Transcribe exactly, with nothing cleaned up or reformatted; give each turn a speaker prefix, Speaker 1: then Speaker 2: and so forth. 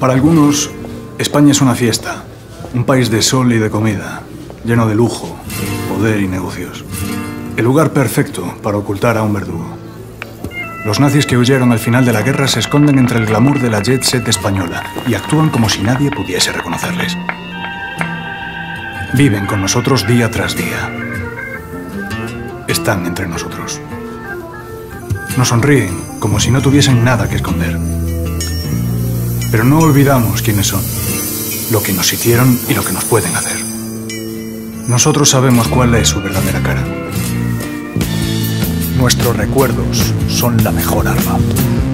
Speaker 1: Para algunos, España es una fiesta, un país de sol y de comida, lleno de lujo, poder y negocios. El lugar perfecto para ocultar a un verdugo. Los nazis que huyeron al final de la guerra se esconden entre el glamour de la jet set española y actúan como si nadie pudiese reconocerles. Viven con nosotros día tras día. Están entre nosotros. Nos sonríen como si no tuviesen nada que esconder. Pero no olvidamos quiénes son, lo que nos hicieron y lo que nos pueden hacer. Nosotros sabemos cuál es su verdadera cara. Nuestros recuerdos son la mejor arma.